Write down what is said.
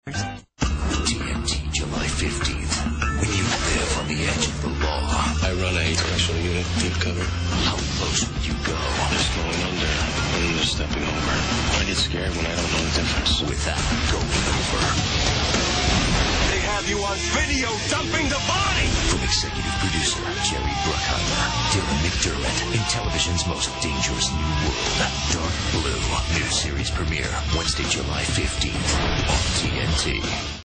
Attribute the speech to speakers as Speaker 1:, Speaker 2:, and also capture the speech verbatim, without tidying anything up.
Speaker 1: T N T, July fifteenth. When you live on the edge of the law.
Speaker 2: I run a special unit, deep cover.
Speaker 1: How close would you go?
Speaker 2: Just going under, and just stepping over. I get scared when I don't know the difference.
Speaker 1: Without going over.
Speaker 3: They have you on video dumping the body!
Speaker 1: From executive producer Jerry Bruckheimer, Dylan McDermott, in television's most dangerous new world, Dark Blue. New series premiere Wednesday, July fifteenth on T N T.